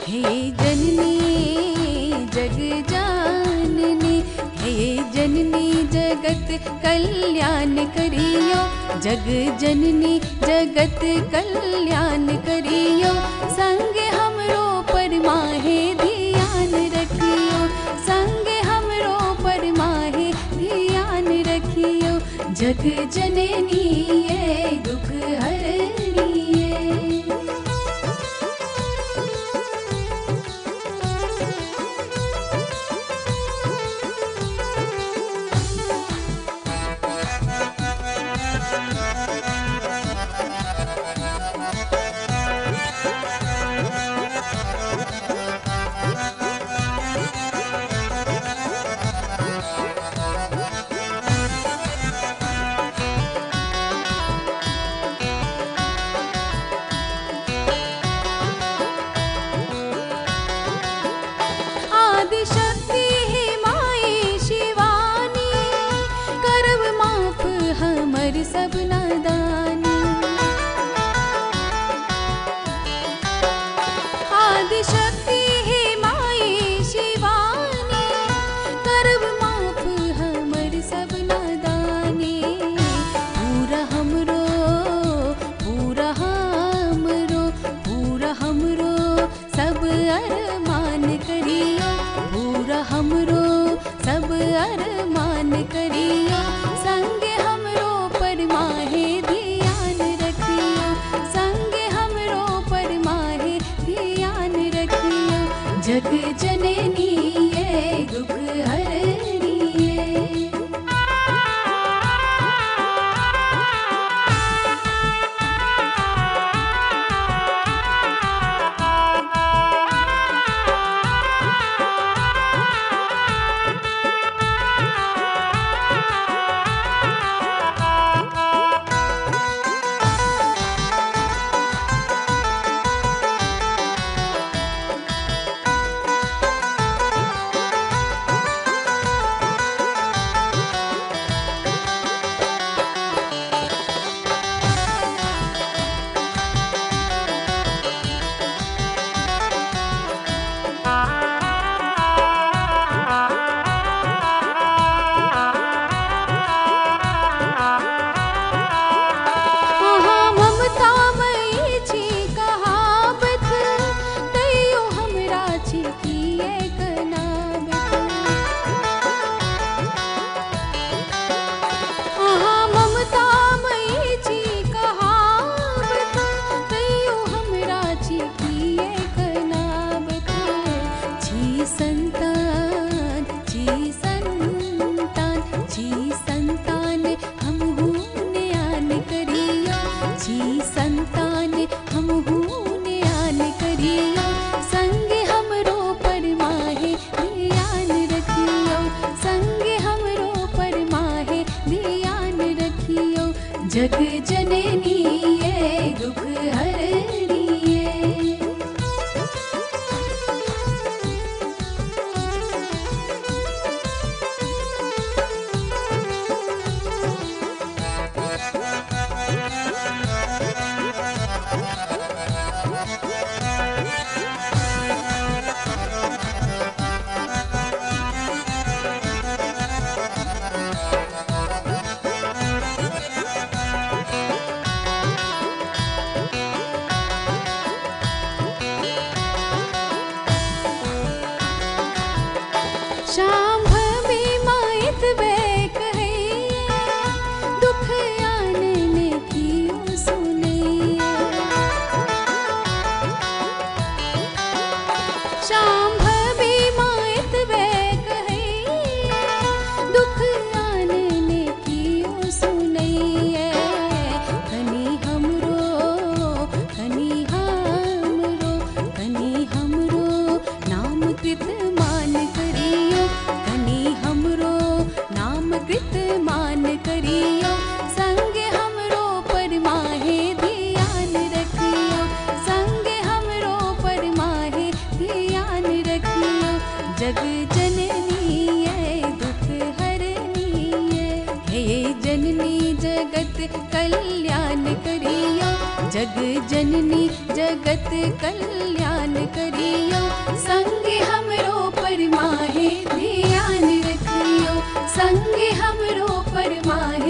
हे जननी जग जाननी, हे जननी जगत कल्याण करियो, जग जननी जगत कल्याण करियो। संग हमरो पर माहे ध्यान रखियो, संग हमरो पर माहे ध्यान रखियो। जग जननी ये दुख हरनिए। सब नादानी आदि शक्ति है माई शिवानी, करब माफ हमर सब नादानी। पूरा हमरो पूरा हमरो पूरा हमरो सब अरमान करियो, पूरा हमरो सब अरमान करियो। संग पर माहे ध्यान रखियो, संग हमरो पर माहे ध्यान रखियो। जग जननी ये दुख हरनिए। जग जननी ये दुख हरनिए। शांभवी माइत बैक है, दुख आनने की सुनैया। शांभवी माइत बैक है, दुख आनने की सुनैया। कनी हमरो नाम कृत मान करियो, कनी हमरो नाम कृत मान करियो। संग हमरो पर माहे ध्यान रखियो, संग हमरो पर माहे ध्यान रखियो। जग जननी ये दुख हरनिए, हे जननी जगत कल्याण करियो, जग जननी जगत कल्याण करियो, संगे हमरो परमाहे ध्यान रखियो, संगे हमरो परमाहे